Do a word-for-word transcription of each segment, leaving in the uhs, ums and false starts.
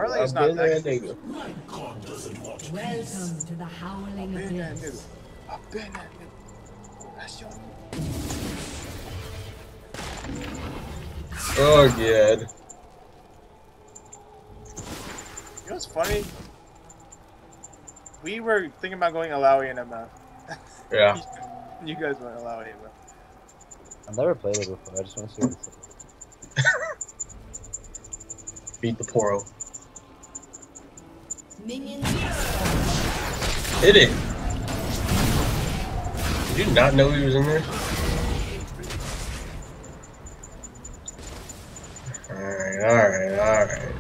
Apparently it's I've not been that there, good. nigga. Welcome to the howling Been that abyss. nigga. I've been that nigga. That's your Oh, God. You know what's funny? We were thinking about going Alawi and M F. Yeah. You guys went Alawi and M F. I've never played it before. I just want to see what it's like. Beat the Poro. Minions. Hit it. Did you not know he was in there? Alright, alright, alright.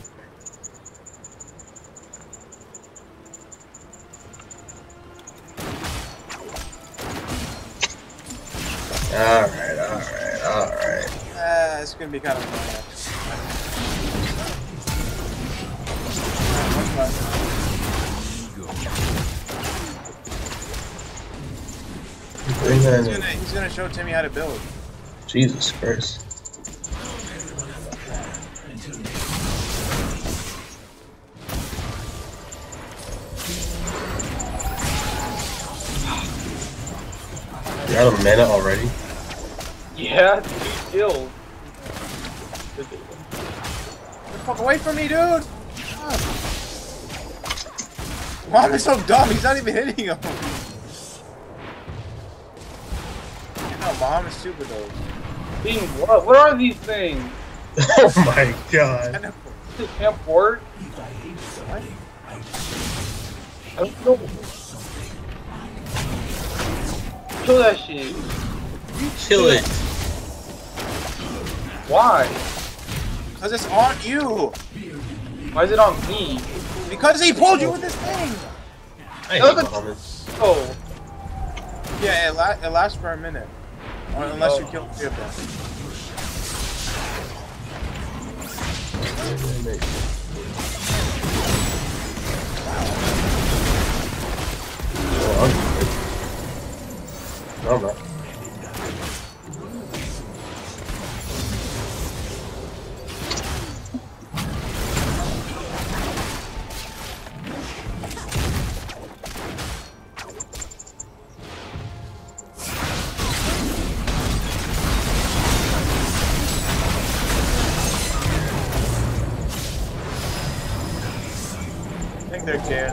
Alright, alright, alright. Uh, it's gonna be kind of annoying. Bring that He's in. gonna, he's gonna show Timmy how to build. Jesus Christ. You out of mana already? Yeah, two kills. Get the fuck away from me, dude! Why am I so dumb? He's not even hitting him. You know, Mom is stupid though. Being what? What are these things? Oh my god. This can't work. I don't know. Kill that shit. You kill it. Why? Because it's on you! Why is it on me? Because he pulled you with this thing! I Look hate at- Muhammad. Oh. Yeah, it, la it lasts for a minute. Or unless you kill three of them. Oh, I'm good. No, I'm not. I think they're gay.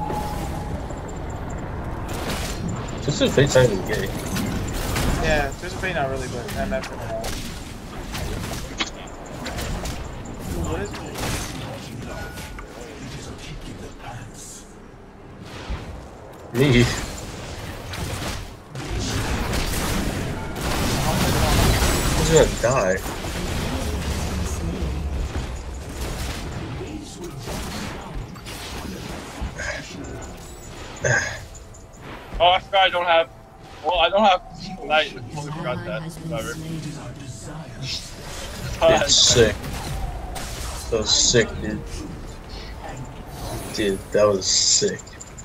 This is Fate's not even gay. Yeah, there's a Fate not really, but M F and all. Ooh, what is it? Me. He's gonna die. Oh, I forgot I don't have. Well, I don't have light. I totally forgot Ally that. has been Whatever. slain. It's sick. That was sick, dude. Dude, that was sick.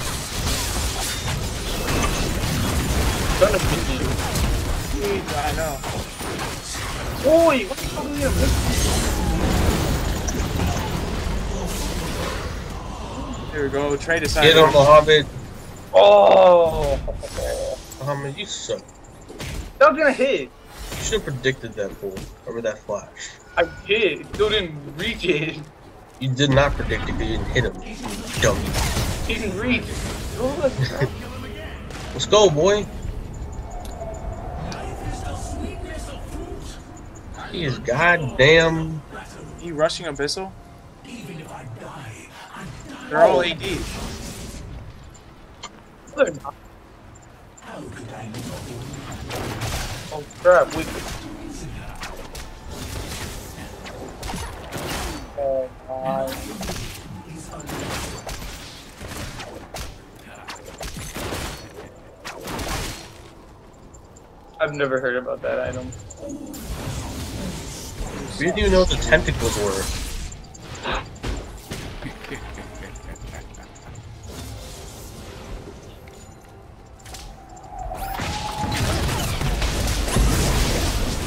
Trying to beat you. Jeez, I know. Holy, what the fuck is this? Here we go, trade decided. Get him, Muhammad. Oh, Muhammad, you suck. that was gonna hit. You should have predicted that pull. Over that flash. I did. Still didn't reach it. You did not predict it because you didn't hit him. You dummy. He didn't reach it. Let's go, boy. He is goddamn. You rushing Abyssal? They're all A D. They're not. Oh crap, we Oh my. I've never heard about that item. We didn't even know what the tentacles were.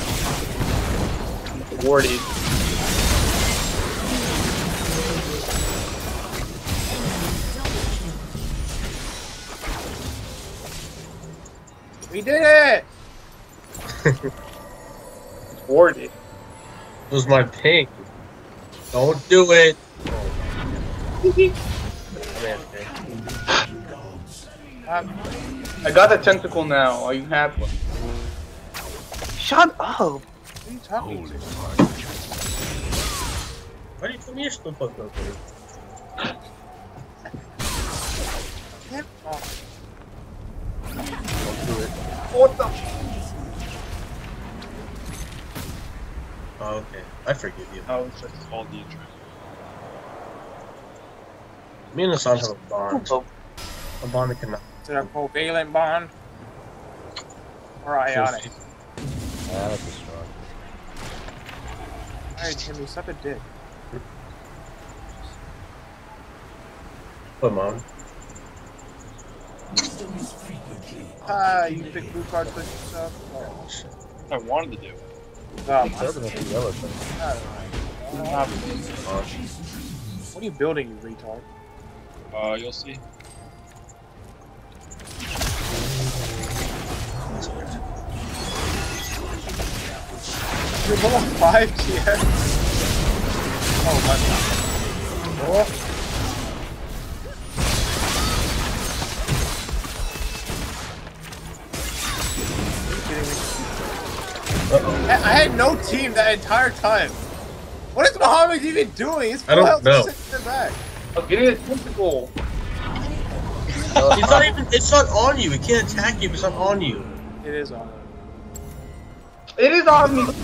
Warded. We did it! It's warded. It was my ping. Don't do it. Um, I got the tentacle now. Are you happy? Shut up! what are you talking to? Why do you put me the fuck up there? Get off. Don't do it. What the? Oh, okay. I forgive you. Oh, it's just all the interest. Me and Hassan have a bond. A bond that cannot. Is it a covalent bond? Or ionic? Yeah, that's a strong. Alright, Timmy, suck a dick. Put him on. Ah, you big blue card push yourself. Oh, shit. I wanted to do. Oh, He killed him with the yellow thing. what are you building, you retard? Uh, you'll see. You're level five tier. Oh my god. Oh. Are you kidding me? Uh-oh. I, I had no team that entire time. What is Muhammad even doing? He's I don't full health know. sitting in the back. I'm getting a tentacle. It's not even. It's not on you. It can't attack you if it's not on you. It is on. It is on me.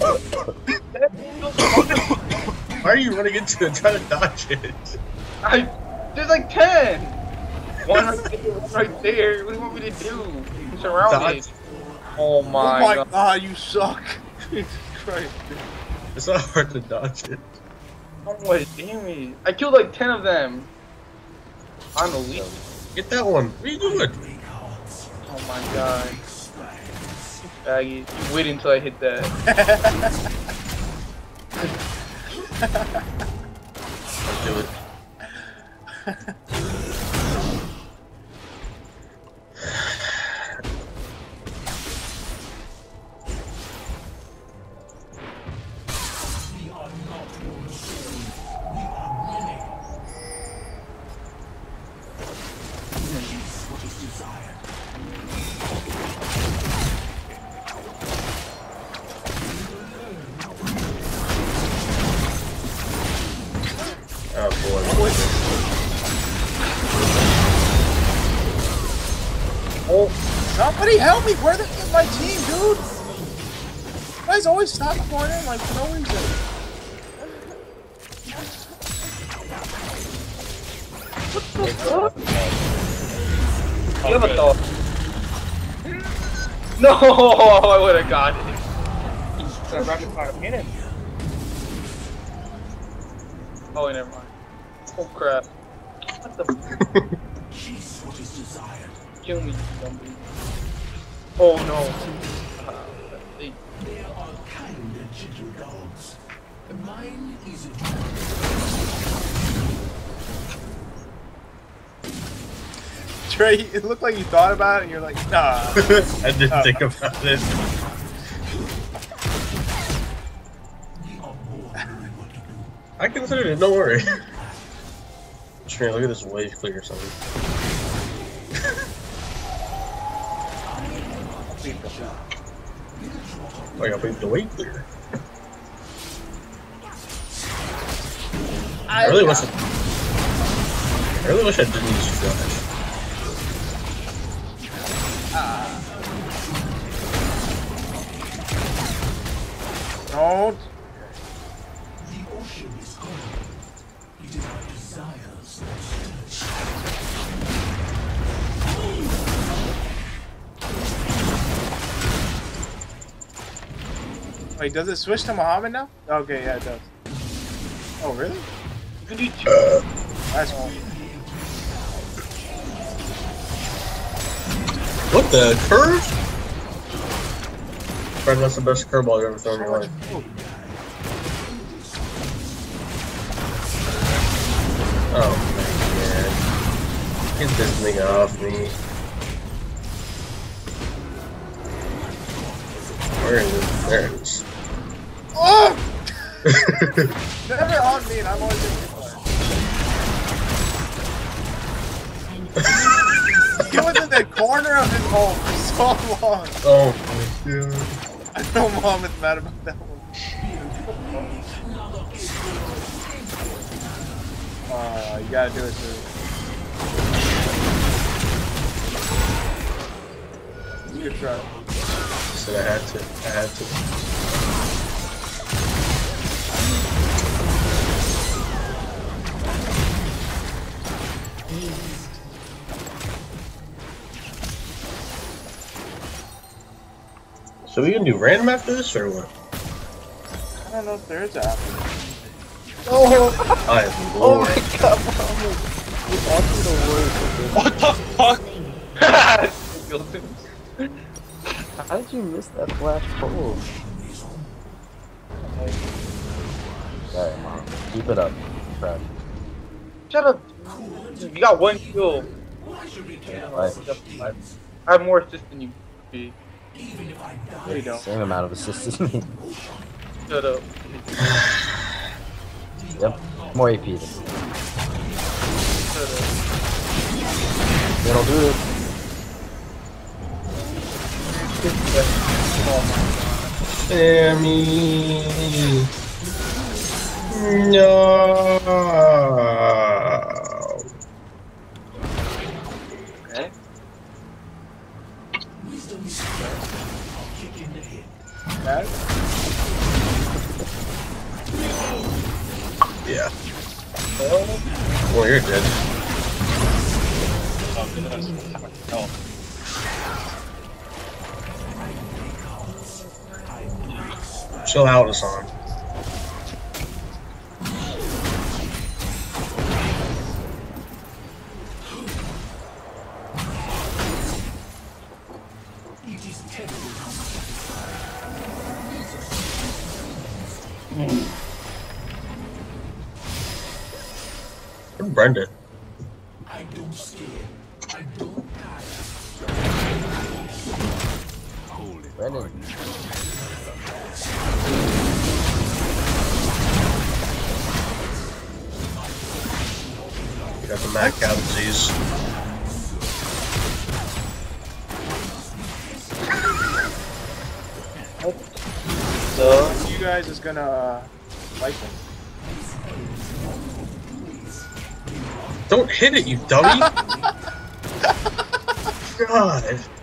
Why are you running into it trying to dodge it? I. There's like ten. One right there. One right there. What do you want me to do? I'm surrounded. Dodge. Oh my, oh my god. god, you suck. Jesus Christ. It's not hard to dodge it. Oh my damage. I killed like ten of them. I'm the lead. Get that one. What are you doing? Oh my god. Baggy. You wait until I hit that. Let's do it. Oh boy. Oh, somebody help me! Where the is my team, dude? You guys always stop going in like for no reason. You have a thought. No, I would have got it. I'm rapid fire. Hit him. Oh, never mind. Oh crap. What the? Kill me, zombie. Oh no. Uh, they... Trey, it looked like you thought about it and you're like, nah. I didn't Uh, think about it. I considered it, don't worry. Trey, look at this wave clear or something. Oh, yeah, but the wave clear. I really wish I, I really wish I didn't use flash. Don't. Wait, does it switch to Muhammad now? Okay, yeah, it does. Oh, really? You can do two. That's cool. What the curve? Friend, that's the best curveball you've ever thrown in So your much life. food. Oh man. Get this thing off me. Where is it? There it is. Oh! Never on me, and I'm always in the He was in the corner of his home for so long. Oh my god. I know Mom is mad about that one. Uh, you gotta do it too. Good try. So I had to. I had to. So we gonna do random after this or what? I don't know if there is an after. Oh, I am oh Lord. my god, Mama. You're actually the worst. What the fuck? How did you miss that flash pull? Alright, Mom. Keep it up. Proud. Shut up. You got one kill. Right. I have more assists than you. B. There you go. Same amount of assists as me. Shut up. Yep. More A P than me. Shut up. It'll do it. Sammy. No. Okay. That? Yeah. Well, you're dead. Oh. Chill out, Hassan. Where's Brenda? I don't scare. I don't die. Hold it. Brandon. You got the mad cow disease. So, You guys is gonna uh, like him. Don't hit it, you dummy! God.